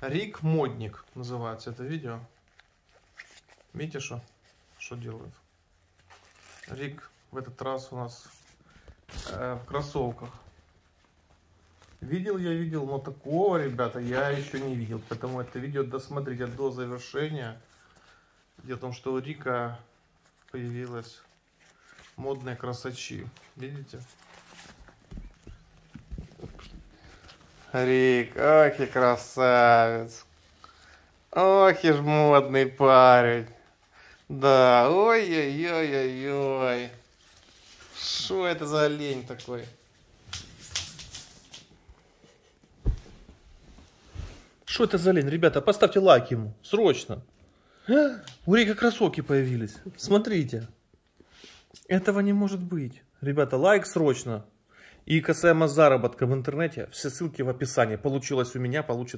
Рик Модник называется это видео. Видите, что делают? Рик в этот раз у нас в кроссовках. Видел, но такого, ребята, я еще не видел. Поэтому это видео досмотрите до завершения. Дело в том, что у Рика появилась модные красачи. Видите? Рик, ох и красавец. Ох и ж модный парень. Да, ой-ой-ой-ой-ой. Что это за олень такой? Что это за олень? Ребята, поставьте лайк ему. Срочно. У Рика кроссовки появились. Смотрите. Этого не может быть. Ребята, лайк срочно. И касаемо заработка в интернете, все ссылки в описании. Получилось у меня, получится.